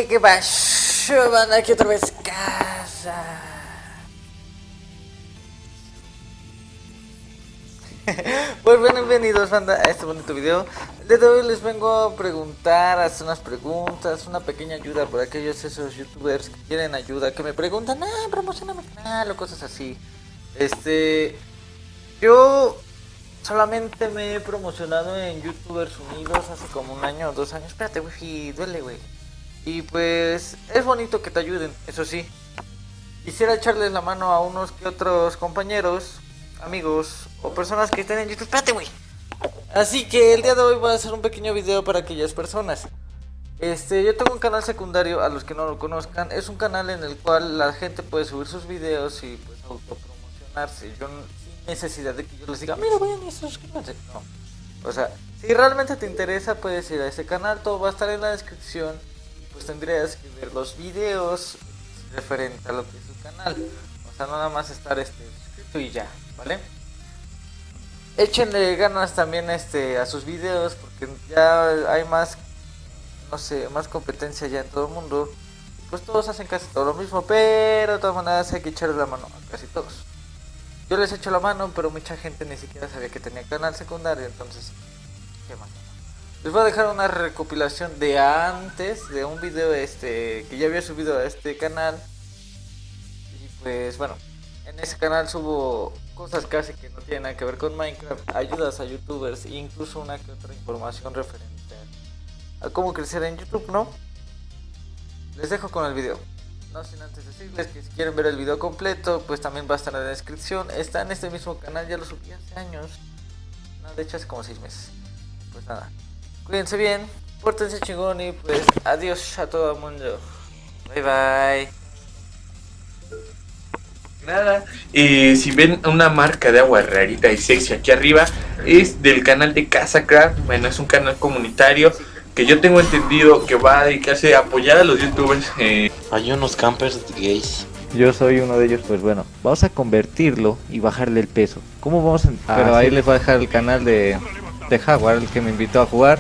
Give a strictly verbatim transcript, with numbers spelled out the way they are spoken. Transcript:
¿qué pasó, banda? Aquí otra vez casa. Pues bienvenidos, banda, a este bonito video. El día de hoy les vengo a preguntar, a hacer unas preguntas, una pequeña ayuda por aquellos esos youtubers que quieren ayuda, que me preguntan, ah, promociona mi canal o cosas así. Este, yo solamente me he promocionado en Youtubers Unidos hace como un año o dos años. Espérate, güey, duele, güey. Y pues es bonito que te ayuden, eso sí. Quisiera echarles la mano a unos que otros compañeros, amigos o personas que estén en YouTube. Espérate, güey. Así que el día de hoy voy a hacer un pequeño video para aquellas personas. Este, yo tengo un canal secundario, a los que no lo conozcan. Es un canal en el cual la gente puede subir sus videos y pues autopromocionarse. Yo sin necesidad de que yo les diga, mira, vayan y suscríbanse. No. O sea, si realmente te interesa, puedes ir a ese canal. Todo va a estar en la descripción. Pues tendrías que ver los videos referente a lo que es su canal. O sea, no nada más estar este suscrito y ya, ¿vale? Échenle ganas también este a sus videos, porque ya hay más, no sé, más competencia ya en todo el mundo. Pues todos hacen casi todo lo mismo, pero de todas maneras hay que echarle la mano a casi todos. Yo les echo la mano, pero mucha gente ni siquiera sabía que tenía canal secundario, entonces, ¿qué más? Les voy a dejar una recopilación de antes, de un video este que ya había subido a este canal. Y pues bueno, en ese canal subo cosas casi que no tienen nada que ver con Minecraft, ayudas a youtubers e incluso una que otra información referente a cómo crecer en YouTube, ¿no? Les dejo con el video. No sin antes decirles que si quieren ver el video completo, pues también va a estar en la descripción. Está en este mismo canal, ya lo subí hace años. No, de hecho hace como seis meses. Pues nada, cuídense bien, pórtense chingón y pues adiós a todo el mundo. Bye bye. Nada, eh, si ven una marca de agua rarita y sexy aquí arriba, es del canal de CasaCraft. Bueno, es un canal comunitario que yo tengo entendido que va a dedicarse a apoyar a los youtubers. Eh. Hay unos campers gays. Yo soy uno de ellos, pues bueno, vamos a convertirlo y bajarle el peso. ¿Cómo vamos a...? Pero ahí les voy a dejar el canal de, de Jaguar, el que me invitó a jugar.